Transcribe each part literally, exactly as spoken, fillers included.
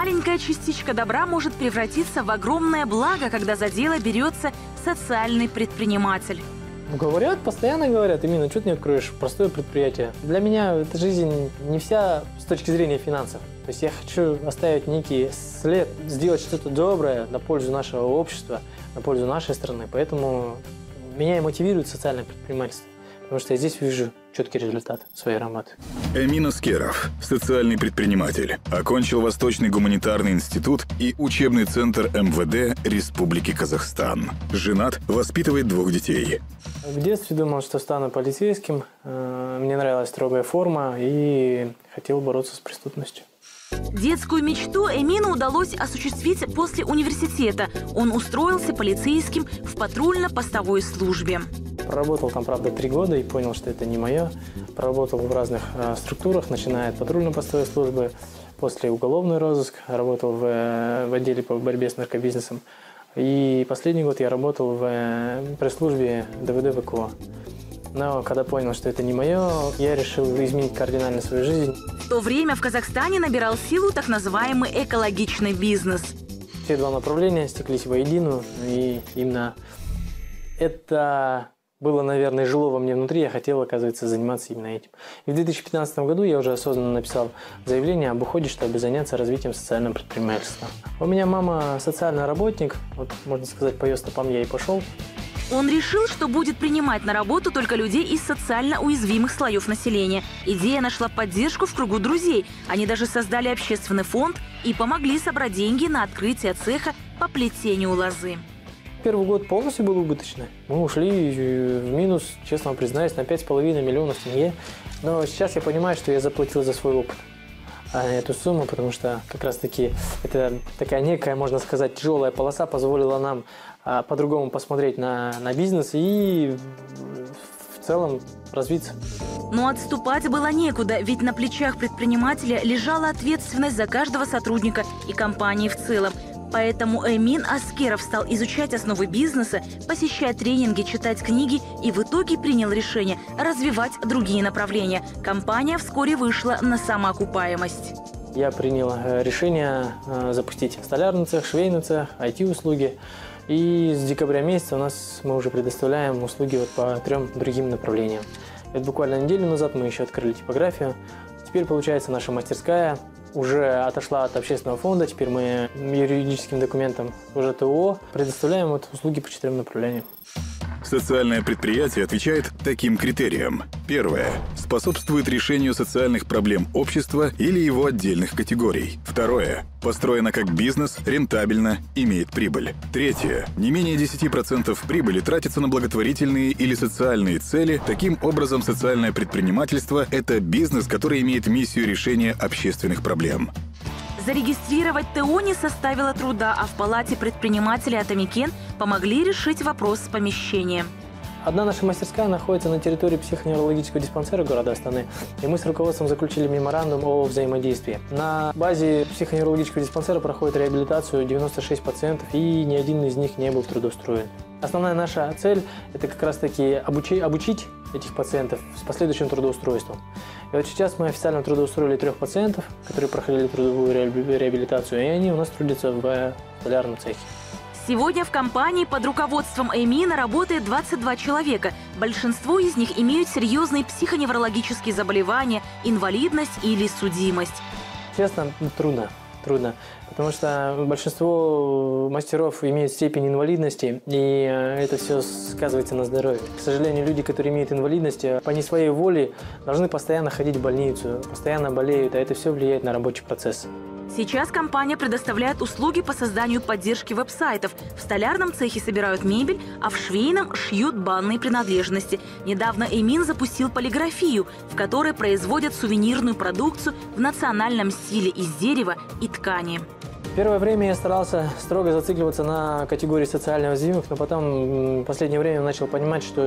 Маленькая частичка добра может превратиться в огромное благо, когда за дело берется социальный предприниматель. Говорят, постоянно говорят, именно, что ты не откроешь простое предприятие. Для меня эта жизнь не вся с точки зрения финансов. То есть я хочу оставить некий след, сделать что-то доброе на пользу нашего общества, на пользу нашей страны. Поэтому меня и мотивирует социальное предпринимательство, потому что я здесь вижу четкий результат своей работы. Эмин Аскеров, социальный предприниматель, окончил Восточный гуманитарный институт и учебный центр эм вэ дэ Республики Казахстан. Женат, воспитывает двух детей. В детстве думал, что стану полицейским. Мне нравилась строгая форма и хотел бороться с преступностью. Детскую мечту Эмину удалось осуществить после университета. Он устроился полицейским в патрульно-постовой службе. Проработал там, правда, три года и понял, что это не мое. Проработал в разных э, структурах, начиная от патрульно-постовой службы, после уголовный розыск, работал в, э, в отделе по борьбе с наркобизнесом. И последний год я работал в э, пресс-службе дэ вэ дэ вэ ка о. Но когда понял, что это не мое, я решил изменить кардинально свою жизнь. В то время в Казахстане набирал силу так называемый экологичный бизнес. Все два направления стеклись воедино, и именно это было, наверное, жило во мне внутри, я хотел, оказывается, заниматься именно этим. И в две тысячи пятнадцатом году я уже осознанно написал заявление об уходе, чтобы заняться развитием социального предпринимательства. У меня мама социальный работник, вот, можно сказать, по ее стопам я и пошел. Он решил, что будет принимать на работу только людей из социально уязвимых слоев населения. Идея нашла поддержку в кругу друзей. Они даже создали общественный фонд и помогли собрать деньги на открытие цеха по плетению лозы. Первый год полностью был убыточный. Мы ушли в минус, честно признаюсь, на пять с половиной миллионов тенге. Но сейчас я понимаю, что я заплатил за свой опыт эту сумму, потому что как раз-таки это такая некая, можно сказать, тяжелая полоса позволила нам а, по-другому посмотреть на, на бизнес и в целом развиться. Но отступать было некуда, ведь на плечах предпринимателя лежала ответственность за каждого сотрудника и компании в целом. Поэтому Эмин Аскеров стал изучать основы бизнеса, посещать тренинги, читать книги и в итоге принял решение развивать другие направления. Компания вскоре вышла на самоокупаемость. Я принял решение запустить столярный цех, швейный цех, ай ти-услуги. И с декабря месяца у нас мы уже предоставляем услуги вот по трем другим направлениям. Это буквально неделю назад мы еще открыли типографию. Теперь, получается, наша мастерская уже отошла от общественного фонда, теперь мы юридическим документам уже тэ о предоставляем вот услуги по четырем направлениям. Социальное предприятие отвечает таким критериям. Первое. Способствует решению социальных проблем общества или его отдельных категорий. Второе. Построено как бизнес, рентабельно, имеет прибыль. Третье. Не менее десяти процентов прибыли тратится на благотворительные или социальные цели. Таким образом, социальное предпринимательство – это бизнес, который имеет миссию решения общественных проблем. Зарегистрировать тэ о не составило труда, а в палате предпринимателей Атамекен помогли решить вопрос с помещением. Одна наша мастерская находится на территории психоневрологического диспансера города Астаны, и мы с руководством заключили меморандум о взаимодействии. На базе психоневрологического диспансера проходит реабилитацию девяносто шесть пациентов, и ни один из них не был трудоустроен. Основная наша цель – это как раз-таки обучи, обучить этих пациентов с последующим трудоустройством. И вот сейчас мы официально трудоустроили трех пациентов, которые проходили трудовую реабилитацию, и они у нас трудятся в столярном цехе. Сегодня в компании под руководством Эмина работает двадцать два человека. Большинство из них имеют серьезные психоневрологические заболевания, инвалидность или судимость. Честно, трудно. Трудно, потому что большинство мастеров имеют степень инвалидности, и это все сказывается на здоровье. К сожалению, люди, которые имеют инвалидность, по не своей воле должны постоянно ходить в больницу, постоянно болеют, а это все влияет на рабочий процесс. Сейчас компания предоставляет услуги по созданию поддержки веб-сайтов. В столярном цехе собирают мебель, а в швейном шьют банные принадлежности. Недавно Эмин запустил полиграфию, в которой производят сувенирную продукцию в национальном стиле из дерева и ткани. Первое время я старался строго зацикливаться на категории социально уязвимых, но потом в последнее время начал понимать, что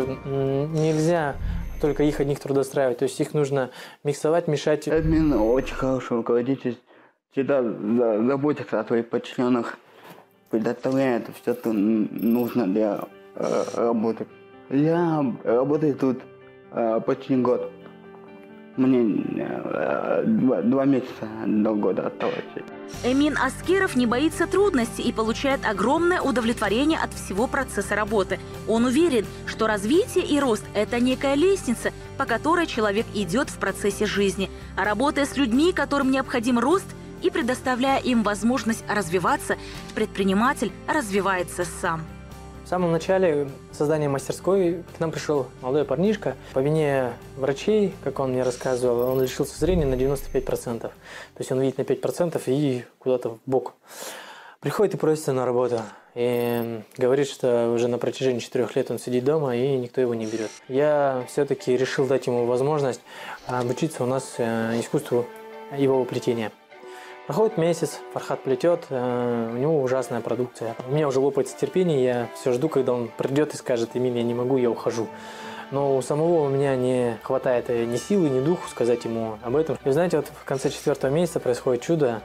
нельзя только их одних трудоустраивать. То есть их нужно миксовать, мешать. Админ очень хороший руководитель. Всегда заботится о своих подчиненных, предоставляет все, что нужно для э, работы. Я работаю тут э, почти год. мне э, два, два месяца до года осталось. Эмин Аскеров не боится трудностей и получает огромное удовлетворение от всего процесса работы. Он уверен, что развитие и рост – это некая лестница, по которой человек идет в процессе жизни. А работая с людьми, которым необходим рост, и предоставляя им возможность развиваться, предприниматель развивается сам. В самом начале создания мастерской к нам пришел молодой парнишка. По вине врачей, как он мне рассказывал, он лишился зрения на девяносто пять процентов. То есть он видит на пять процентов и куда-то в бок. Приходит и просится на работу. И говорит, что уже на протяжении четырех лет он сидит дома и никто его не берет. Я все-таки решил дать ему возможность обучиться у нас искусству его плетения. Проходит месяц, Фархат плетет, э, у него ужасная продукция. У меня уже лопается терпение, я все жду, когда он придет и скажет: Эмин, я не могу, я ухожу. Но у самого у меня не хватает ни силы, ни духу сказать ему об этом. И знаете, вот в конце четвертого месяца происходит чудо,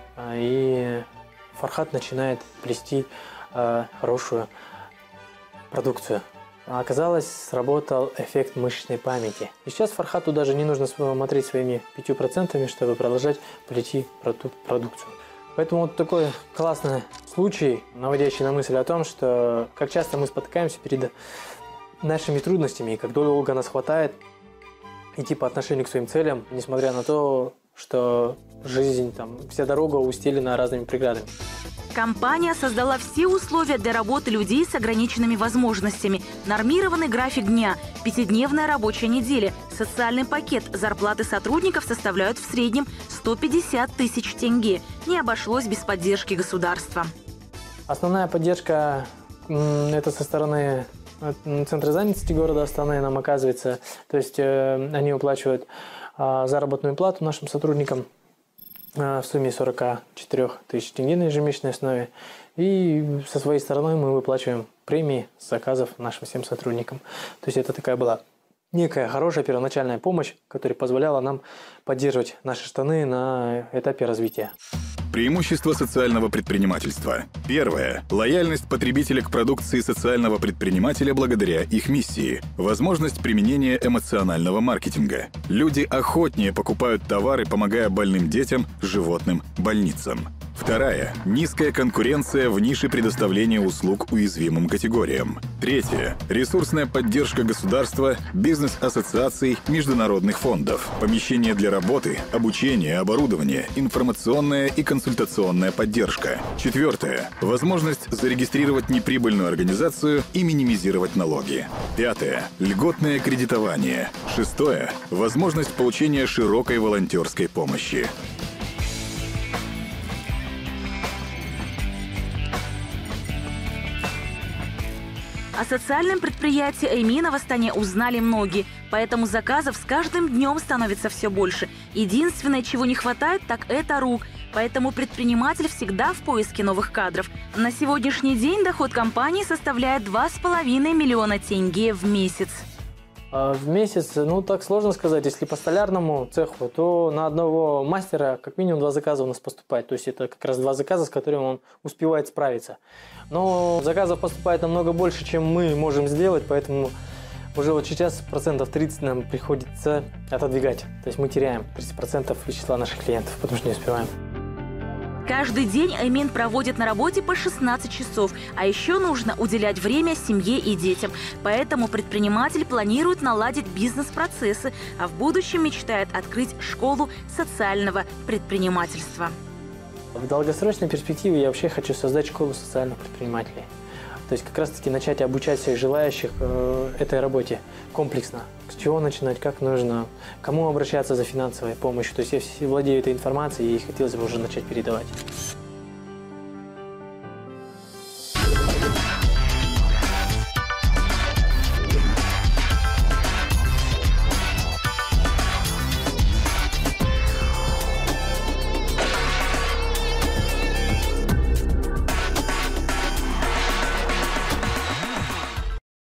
и Фархат начинает плести э, хорошую продукцию. Оказалось, сработал эффект мышечной памяти. И сейчас Фархату даже не нужно смотреть своими пятью процентами, чтобы продолжать плести продук продукцию. Поэтому вот такой классный случай, наводящий на мысль о том, что как часто мы спотыкаемся перед нашими трудностями, и как долго нас хватает идти по отношению к своим целям, несмотря на то, что жизнь, там, вся дорога устелена разными преградами. Компания создала все условия для работы людей с ограниченными возможностями. Нормированный график дня, пятидневная рабочая неделя, социальный пакет, зарплаты сотрудников составляют в среднем сто пятьдесят тысяч тенге. Не обошлось без поддержки государства. Основная поддержка – это со стороны Центра занятости города Астаны нам оказывается. То есть э, они уплачивают э, заработную плату нашим сотрудникам в сумме сорок четыре тысячи тенге на ежемесячной основе. И со своей стороны мы выплачиваем премии с заказов нашим всем сотрудникам. То есть это такая была некая хорошая первоначальная помощь, которая позволяла нам поддерживать наши штаны на этапе развития. Преимущества социального предпринимательства. Первое. Лояльность потребителя к продукции социального предпринимателя благодаря их миссии. Возможность применения эмоционального маркетинга. Люди охотнее покупают товары, помогая больным детям, животным, больницам. Вторая. Низкая конкуренция в нише предоставления услуг уязвимым категориям. Третье. Ресурсная поддержка государства, бизнес-ассоциаций, международных фондов. Помещения для работы, обучение, оборудование, информационная и консультационная поддержка. Четвертое. Возможность зарегистрировать неприбыльную организацию и минимизировать налоги. Пятое. Льготное кредитование. Шестое. Возможность получения широкой волонтерской помощи. О социальном предприятии Эмина в Астане узнали многие, поэтому заказов с каждым днем становится все больше. Единственное, чего не хватает, так это рук. Поэтому предприниматель всегда в поиске новых кадров. На сегодняшний день доход компании составляет два с половиной миллиона тенге в месяц. В месяц, ну так сложно сказать, если по столярному цеху, то на одного мастера как минимум два заказа у нас поступает. То есть это как раз два заказа, с которыми он успевает справиться. Но заказов поступает намного больше, чем мы можем сделать, поэтому уже вот сейчас процентов тридцать нам приходится отодвигать. То есть мы теряем тридцать процентов из числа наших клиентов, потому что не успеваем. Каждый день Эмин проводит на работе по шестнадцать часов, а еще нужно уделять время семье и детям. Поэтому предприниматель планирует наладить бизнес-процессы, а в будущем мечтает открыть школу социального предпринимательства. В долгосрочной перспективе я вообще хочу создать школу социальных предпринимателей. То есть как раз-таки начать обучать всех желающих э, этой работе комплексно. С чего начинать, как нужно, кому обращаться за финансовой помощью. То есть я владею этой информацией и хотелось бы уже начать передавать.